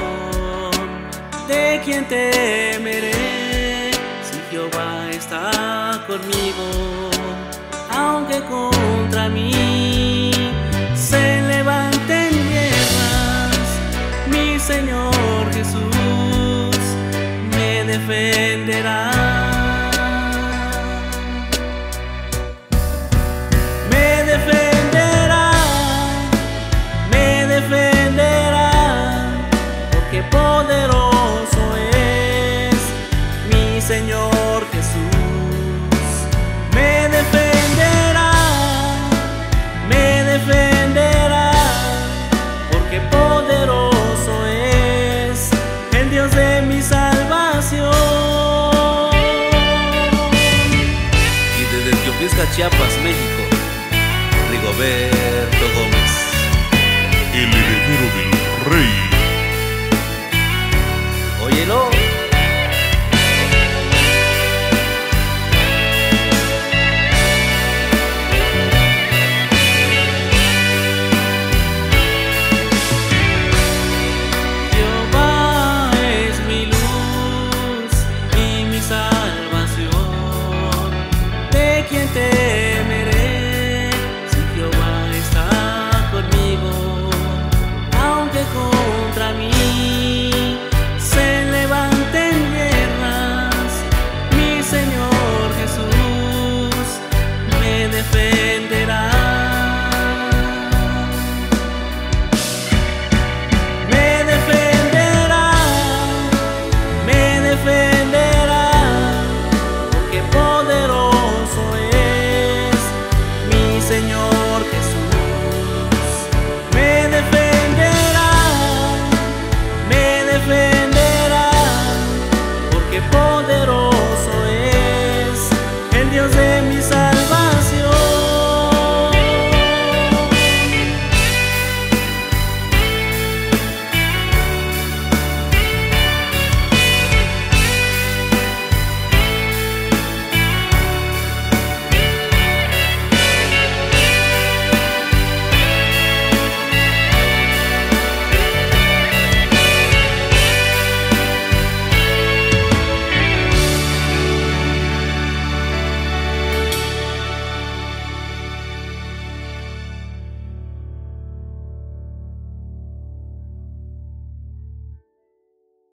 ¿De quién temeré si Jehová está conmigo? Aunque contra mí se levanten guerras, mi Señor Jesús me defenderá. Me defenderá, me defenderá, porque poderoso es mi Señor Jesús. Me defenderá, me defenderá, porque poderoso es el Dios de mi salvación. Y desde Teopisca, Chiapas, México, Rigobert.